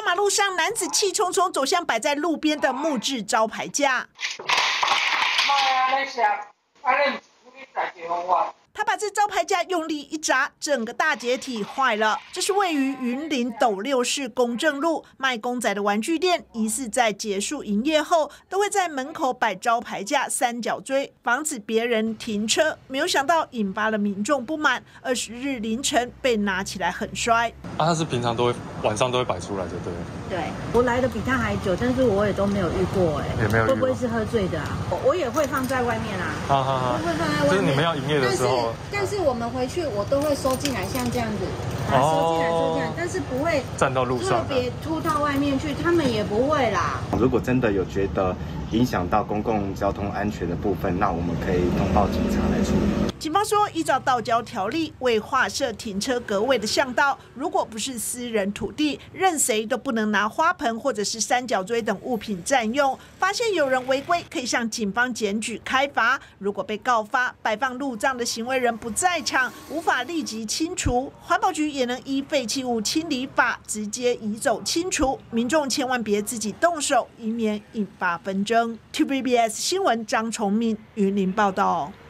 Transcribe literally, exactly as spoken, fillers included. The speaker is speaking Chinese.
马路上，男子气冲冲走向摆在路边的木质招牌架。他把这招牌架用力一砸，整个大解体坏了。这是位于云林斗六市公正路卖公仔的玩具店，疑似在结束营业后，都会在门口摆招牌架、三角锥，防止别人停车。没有想到引发了民众不满，二十日凌晨被拿起来狠摔。 啊，他是平常都会晚上都会摆出来，就对了。 对，我来的比他还久，但是我也都没有遇过，哎， 也没有遇过。 会不会是喝醉的啊？我也会放在外面啊。 哈哈哈。 会放在外面。 就是你们要营业的时候。 但是我们回去我都会收进来，像这样子，啊，收进来收进来，但是不会站到路上， 特别凸到外面去，他们也不会啦。 如果真的有觉得影响到公共交通安全的部分，那我们可以通报警察来处理。 警方说，依照道交条例，为划设停车格位的巷道，如果不是私人土地，任谁都不能拿花盆或者是三角锥等物品占用。发现有人违规，可以向警方检举开罚。如果被告发摆放路障的行为人不在场，无法立即清除，环保局也能依废弃物清理法直接移走清除。民众千万别自己动手，以免引发纷争。T V B S 新闻张崇敏云林报道。